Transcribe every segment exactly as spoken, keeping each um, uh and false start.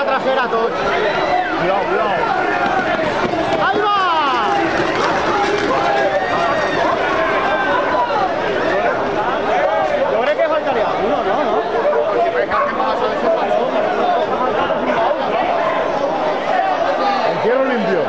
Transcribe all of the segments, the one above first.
la trasera todos. Cuidado, cuidado. ¡Ahí va! Yo creo que faltaría uno, ¿no? ¿No? Quiero limpio.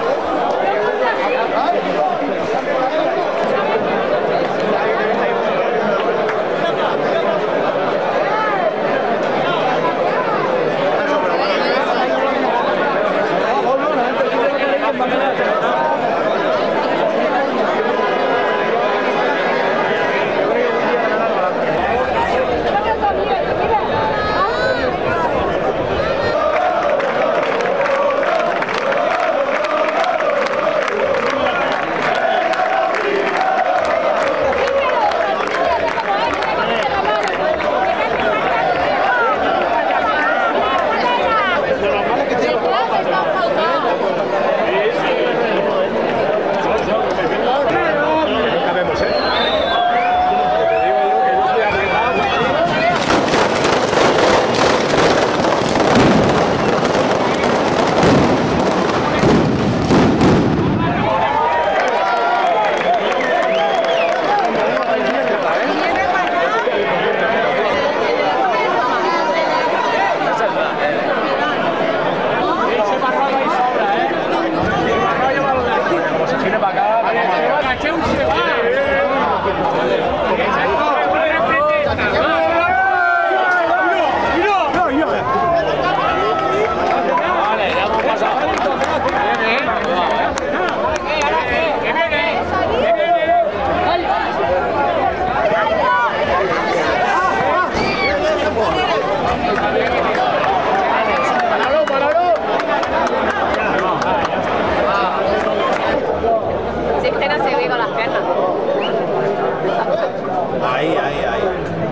Ahí, ahí, ahí.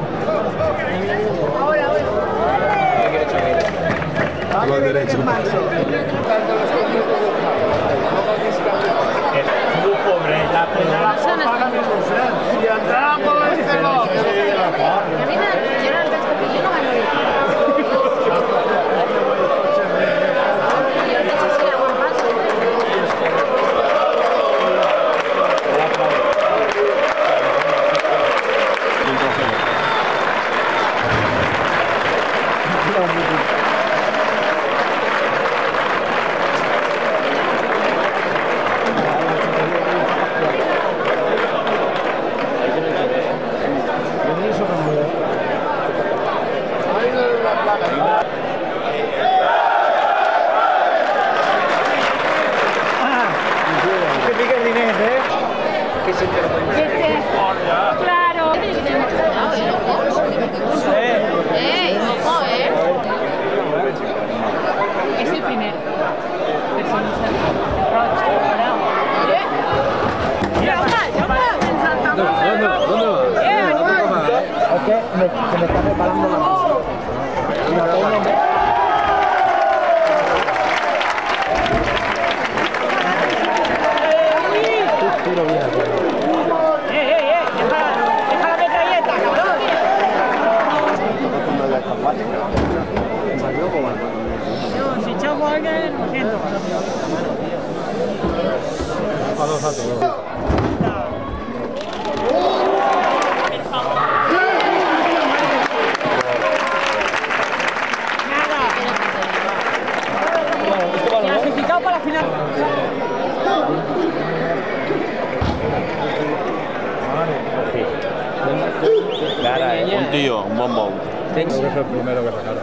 Con derecho. Es muy pobre, la primera. Si entraran por el cerro. Claro. ¡Eh! ¡Ojo, eh! Es el primero. El segundo es el roche, ¿verdad? Mira, va, ya va. ¿Dónde? ¿Dónde va? Es que me, se me está preparando la mano. Y la pongo en... Tiro bien. ¡Eh, eh, eh! ¡Deja, deja la metralleta, cabrón! Yo, si echamos a alguien, lo siento. A dos altos. Clasificado para la final. Un tío, un bombón. Creo que es el primero que sacaron.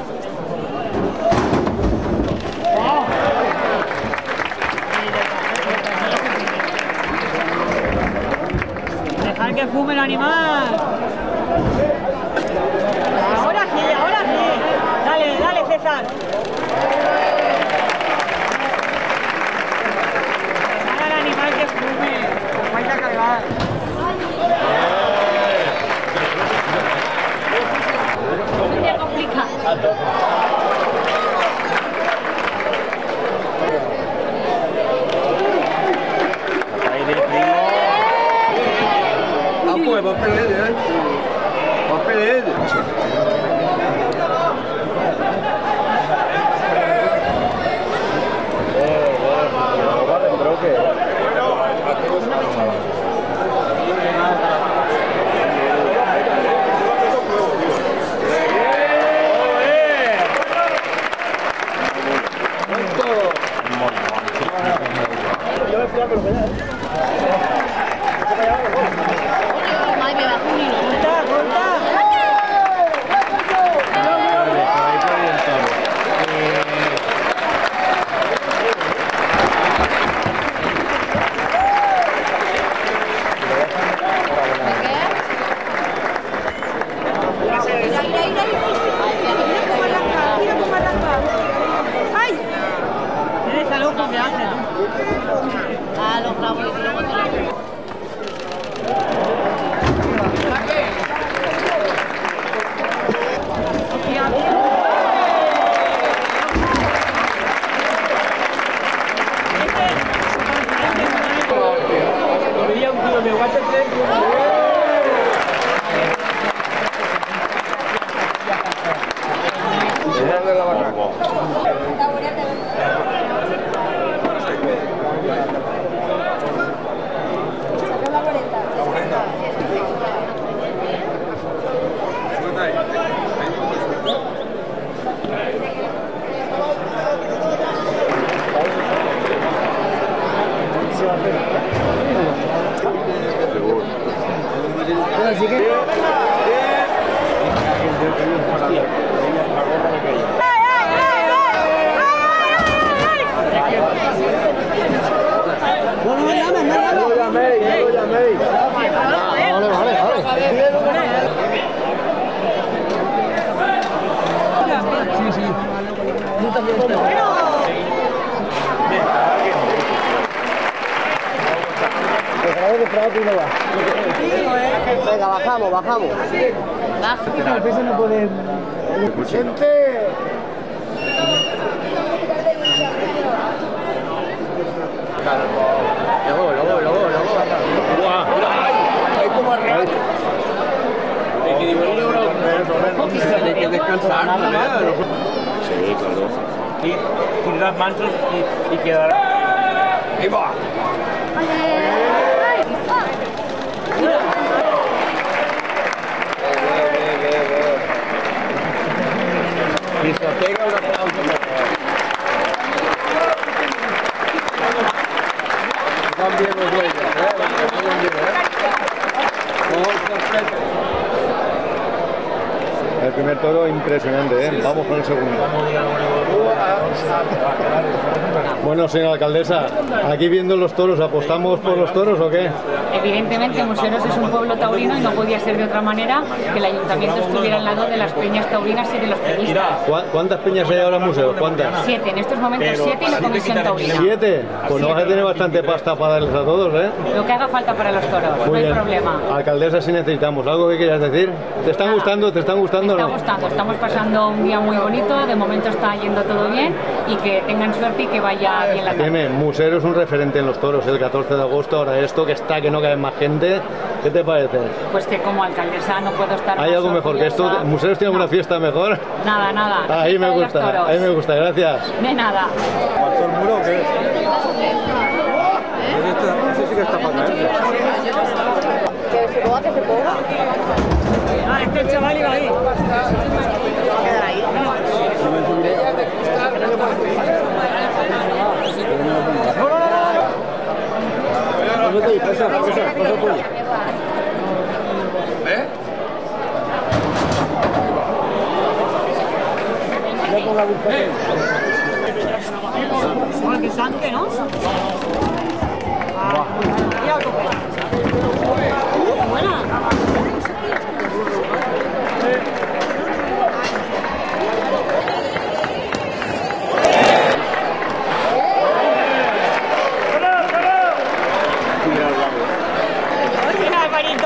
Dejar que fume el animal. Ahora sí, ahora sí. Dale, dale, César. Dejar al animal que fume. Vais a cargar. Te complica. Ah, pues va a perder, ¿eh? Va a perder. Sale un viaje. Ah, los grabo y luego te lo... Venga, bajamos, bajamos. Baja. El peso no puede... ¡Gente! Luego, luego, luego, luego. ¡Guau! ¡Ay, cómo arranca! Hay que divertir. Hay que descansar, ¿no? Sí, claro. Y tirar mansos y, y quedar. ¡Ahí va! Y se pega un aplauso mejor. Van bien los dueños, ¿eh? Van bien, ¿eh? Todo perfecto. El primer toro impresionante, ¿eh? Vamos con el segundo. Bueno, señora alcaldesa, aquí viendo los toros, ¿apostamos por los toros o qué? Evidentemente, Museros es un pueblo taurino y no podía ser de otra manera que el ayuntamiento estuviera al lado de las peñas taurinas y de los peñistas. ¿Cu- ¿Cuántas peñas hay ahora en museo? ¿Cuántas? Siete, en estos momentos siete y la comisión taurina. ¿Siete? Pues no vas a tener bastante pasta para darles a todos, ¿eh? Lo que haga falta para los toros, no Muy hay bien. problema. Alcaldesa, si necesitamos. ¿Algo que quieras decir? ¿Te están gustando? ¿Te están gustando o Me no? está gustando, estamos pasando un día muy bonito, de momento está yendo todo bien y que tengan suerte y que vaya bien la tarde. Tiene, Musero es un referente en los toros, el catorce de agosto, ahora esto que está, que no cae más gente. ¿Qué te parece? Pues que como alcaldesa no puedo estar ¿Hay más algo mejor que esto? orgullosa. ¿Museros tiene una fiesta mejor? Nada, nada. Ahí me Fiesta de los gusta, toros. ahí me gusta, gracias. De nada. ¿Pasó el muro o qué? Ese sí que está fatal. Que se ponga, que se ponga. Ah, este chaval iba ahí. Va a quedar ahí. ¿Eh? Bueno, que sangre, ¿no? Ah, mira, buena. Mira, Alvarito.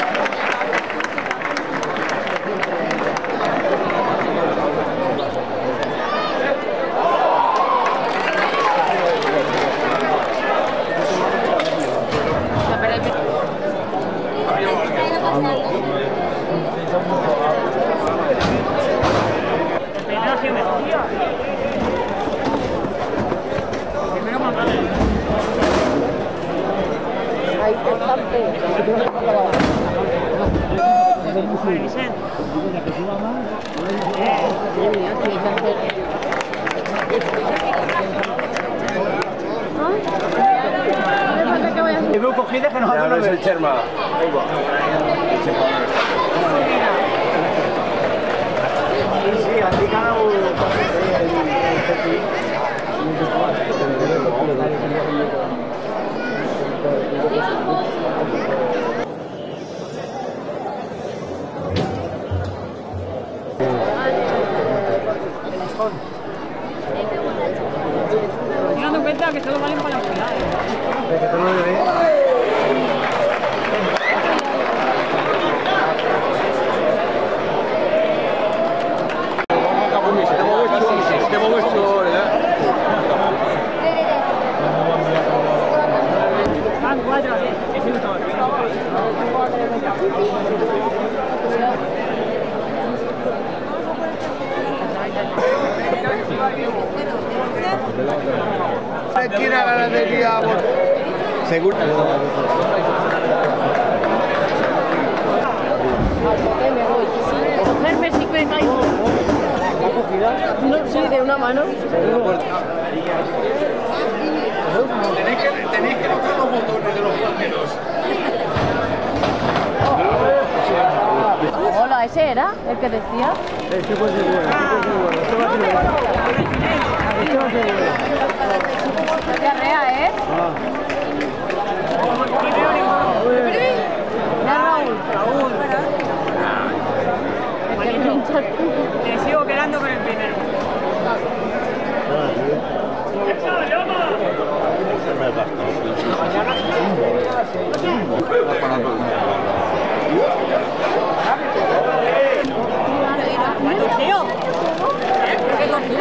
Ahí te Y veo cogidas que nos Ya hacen ves el Cherma. Sí, así cada uno. Mira, Cuidado, que solo valen para la ciudad. De que tú no lo ves. Van cuatro, ¿eh? Esquina ganadería. Seguro. Cogerme si que hay. No, sí, de una mano. Tenéis que, tenéis que tocar los botones de los plateros. Hola, ¿ese era el que decía? Este puede ser bueno, este puede ser bueno. Este va a ser bueno. Este va a ser bueno. Diarrea, ¿eh? Ah. Raúl. Raúl. El que pinchas tú. Me sigo quedando con el primero. Tío. ¿Qué cogió?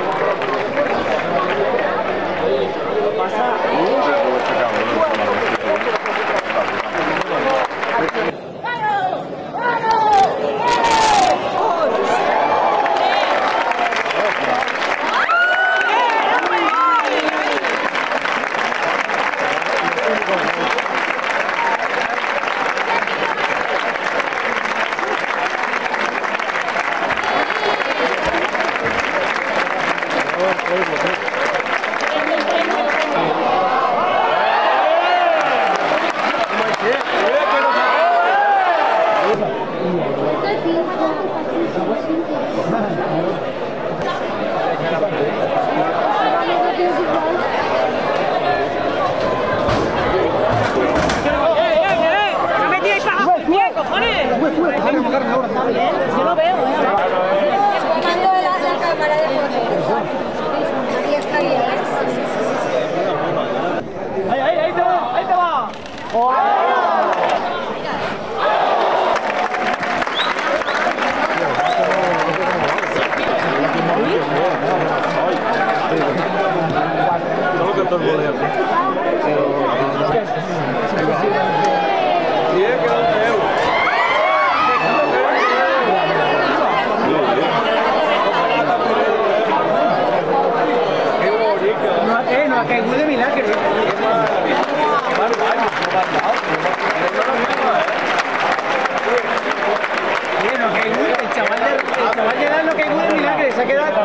Yo lo veo, ¿eh? Comando de la, la cámara de fotos. Aquí está bien, ¿eh? ¡Ahí, ahí, ahí te va! ¡Ahí te va! Solo que todo el mundo hace. diez que once euros. No, eh, no ha caído de milagro. Oye, no ha caído, el chaval de, el chaval de edad no ha caído de milagro, se ha quedado...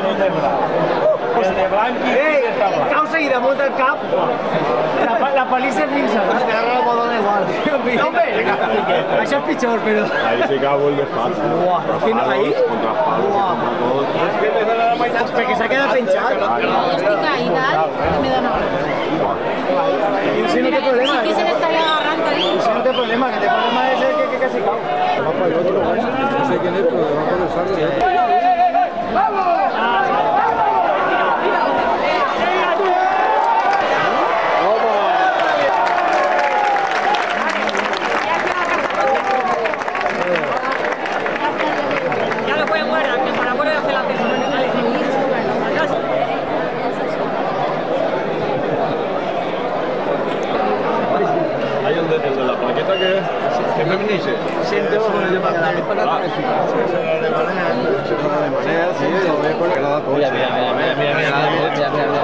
Eh, causa i damunt del cap, la, la palissa és minsa. Es quedaron la bodona igual. No, hombre, això és pitjor, però... Ahí se acabó el despacho. Buah, que no, ahí? Contra palos, contra todo. Pues perquè s'ha quedat penjat. Estoy caída y me da una. Si no té problema. Sí que se le estaría agarrando ahí. Si no té problema, que té problema és el que, que casi cau. No sé quién es, pero debajo del salto. Ya lo pueden guardar, que para poder hacer la persona. Hay un de, el de la plaqueta que que me dice. Siente bajo el de manera. De manera, sí, lo veo con la todo. Mira, mira, mira, mira, mira, mira, mira.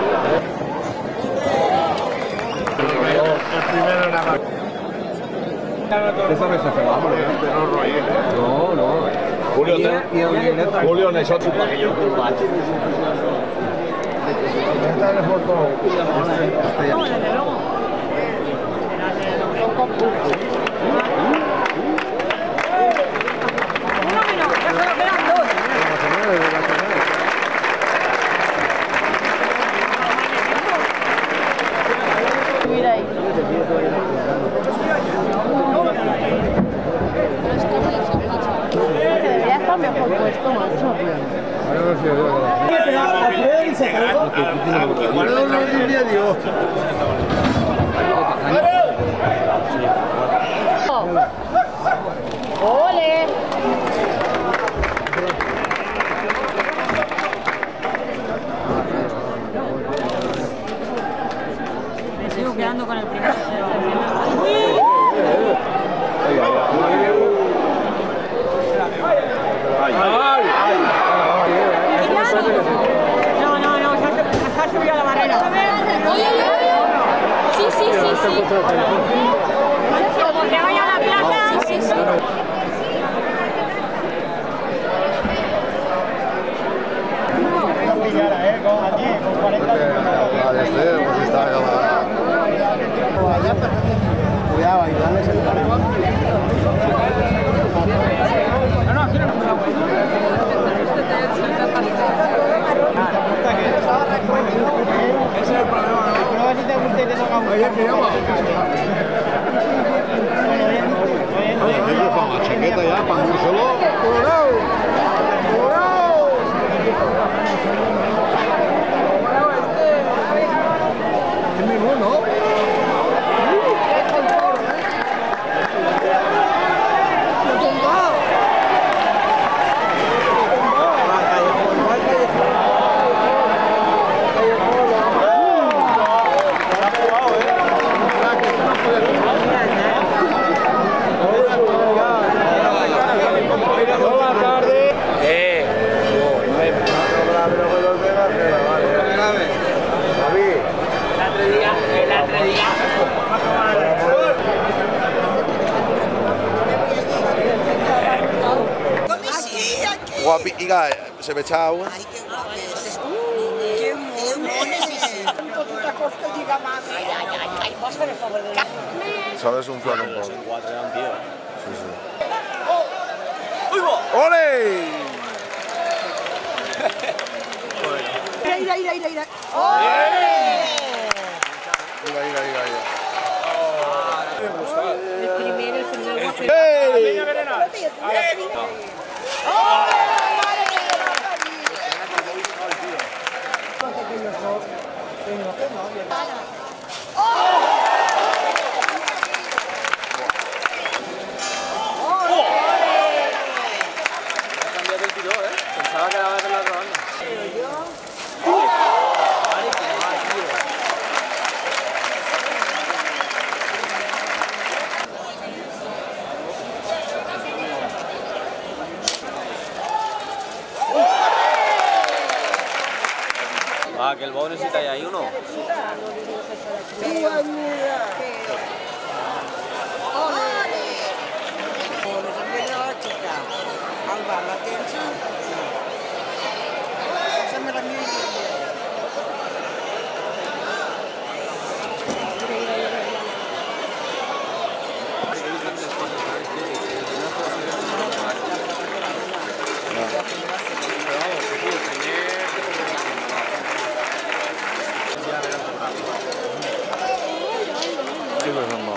El primero nada más. Esa vez se fregamos, no, no. Julio, te, Julio, en eso chupa que yo. Esta es foto. No, desde luego. Uno menos, ya solo quedan dos. Mira ahí. Que debería estar mejor puesto, macho. Pero al final dice, Igual no lo diría Dios. ¡Ole! Me sigo quedando con el primero. No, no, no, se ha subido a la barrera. Sí, sí, sí, sí. Como que vaya a la plaza. Sí, sí. Cuidado, ayudarles el cargo. No, no, aquí no. Ese es el problema, ¿no? Pero a ver si te gusta y te toca mucho. Oye, ¿qué llama? Oye, la chaqueta ya, para un solo. ¡Curao! ¡Curao! Es mi mono. Guapiga, se me echa agua. Ay, qué guapes. Qué mones, sí, sí. Tota costa diga más. Ay, ay, ay, ay, vas per favor de la... Sabes un flaco un poco. Cuatro eran tío. Sí, sí. ¡Ole! Ira, ira, ira, ira. Mira, mira, mira, mira. El primero, el segundo. ¡Hey! Pensaba que daba de la otra banda. Ah, que el bobo necesita ya ahí uno. Alba, la tens? Sembra mi... Sí, pues no.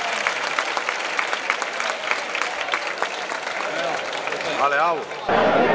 Vale, au.